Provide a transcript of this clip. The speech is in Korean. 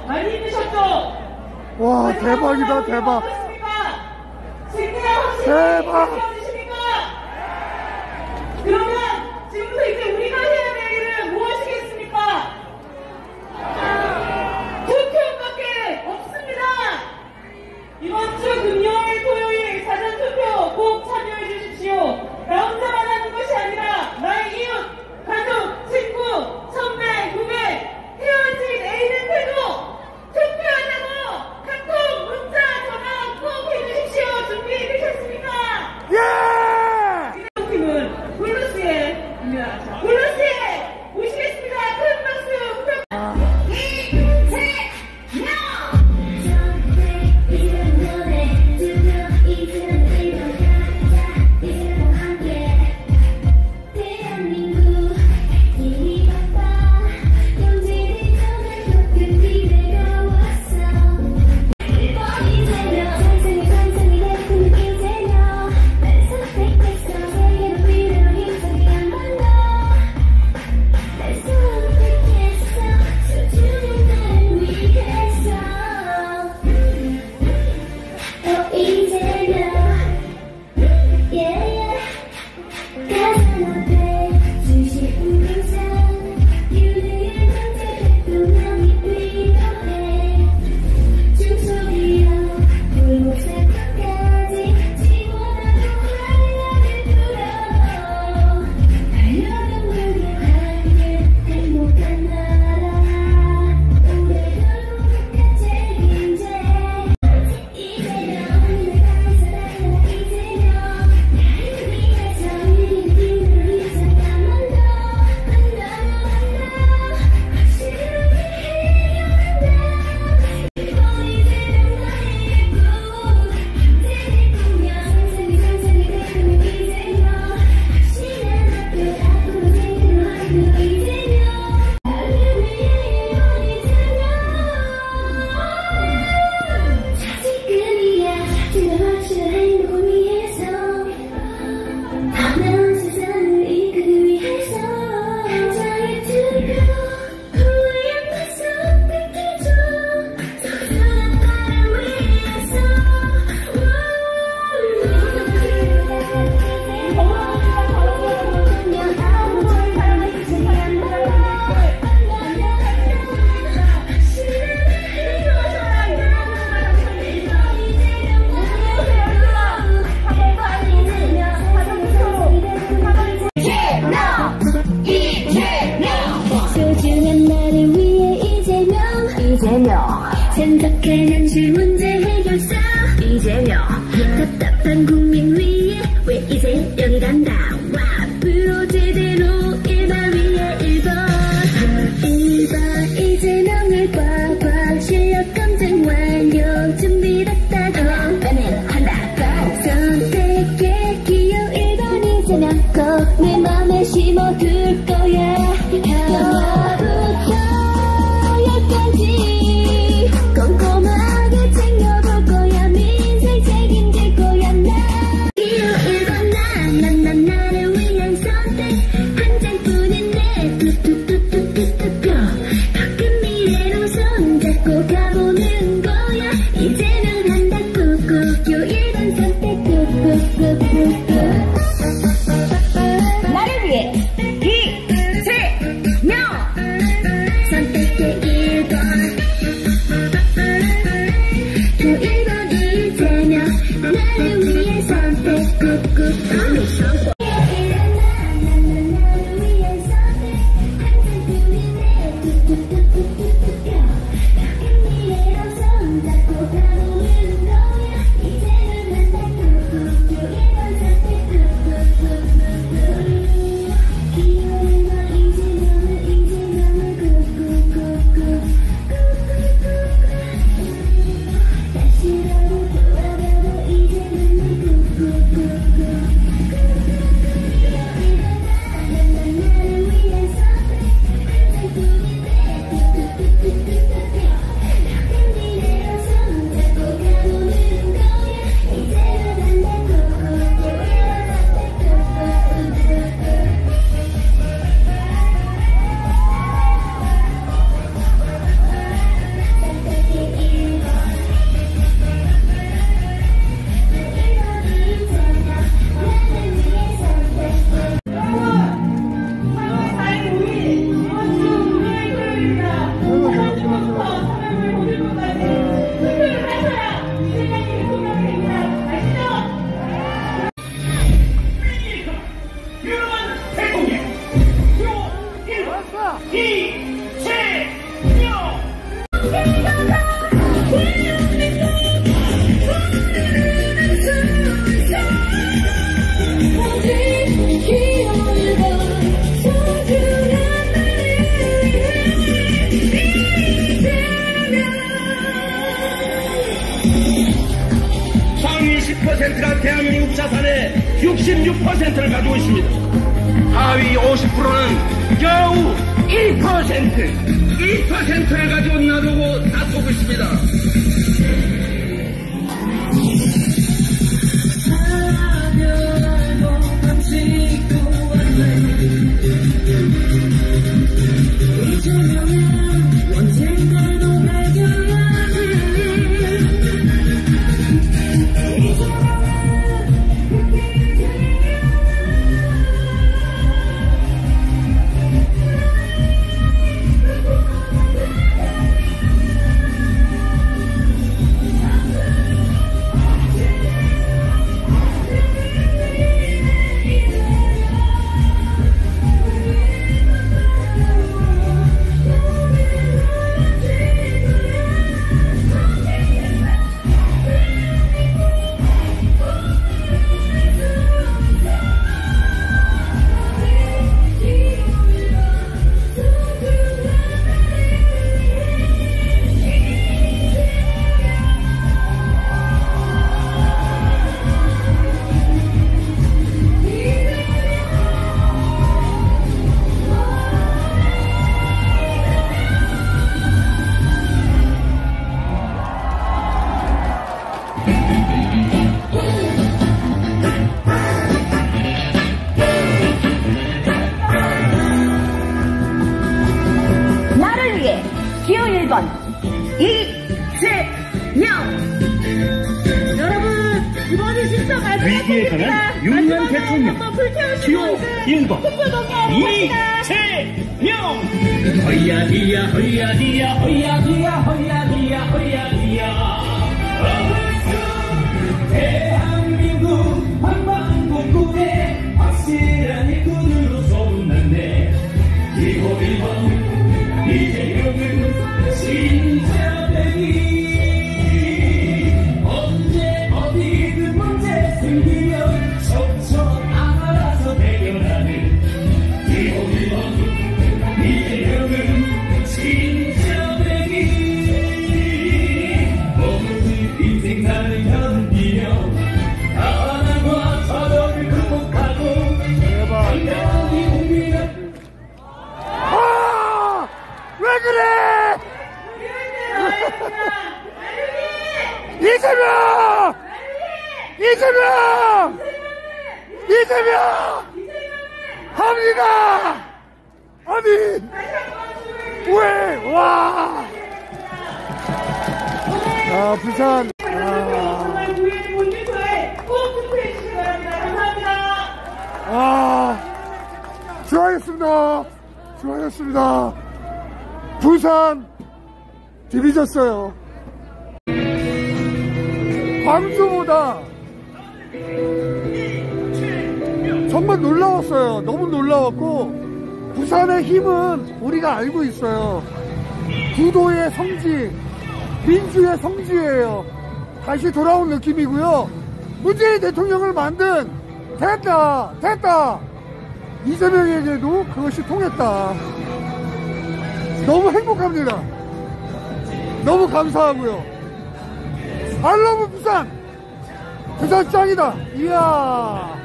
많이 힘드셨죠? 와, 대박이다, 대박. 대박! 그러면 지금부터 이제 우리가 해야 될 일은 무엇이겠습니까? 투표밖에 없습니다! 이번 주 금요일, 토요일 사전투표 꼭 참여해 주십시오. 나 혼자만 하는 것이 아니라 나의 이웃, 가족, 친구, 선배, 후배, 헤어진 애인한테도 투표하자고 카톡, 문자, 전화 꼭 해주십시오. 준비되셨습니까? 예! 팀은 블루스입니다. 블루스에 모시겠습니다. 큰 박수 부탁드립니다. 생각해낸 질문제 해결사 이재명 답답한 국민 위에 왜 이재명이 간다 와 앞으로 제대로 1번 위에 1번 이재명을 꽉꽉 실력 검증 완료 준비됐다고 나는 한다고 선택해 기호 1번 이재명 꼭 내 맘에 심어둘 거야 하나부터 열까지 꼼꼼하게 챙겨볼 거야 민생 책임질 거야 나 기호 1번 난 나를 위한 선택 한 상위 10%가 대한민국 자산의 66%를 가지고 있습니다. 하위 50%는 겨우 2%를 가지고 놔두고 다투고 있습니다. 나를 위해 기호 1번 이재명. 여러분 이번에 진짜 위기에 관한 유명 대통령 기호 1번 이재명. 허야디야 허야디야 허야디야 허야디야 허야디야. 대한민국 한반도군의 확실한 일꾼으로 소문났네. 기호 1번 이재명은 진짜배기. 언제 어디든 문제 생기면 척척 알아서 대결하는 기호 1번 이재명은 진짜배기. 모든 인생사를 견디며 가난과 저력을 극복하고 건강이 공비를. 아! 왜 그래! 이재명! 이재명! 이재명! 합니다! 아니! 왜? 와! 아, 부산. 정말 우리의 본인과의 꼭 투표해 주시기 바랍니다. 감사합니다. 수고하셨습니다. 수고하셨습니다. 부산 디비졌어요. 광주보다 정말 놀라웠어요. 너무 놀라웠고, 부산의 힘은 우리가 알고 있어요. 구도의 성지, 민주의 성지예요. 다시 돌아온 느낌이고요. 문재인 대통령을 만든 됐다 이재명에게도 그것이 통했다. 너무 행복합니다. 너무 감사하고요. I love 부산. 부산 짱이다. 이야.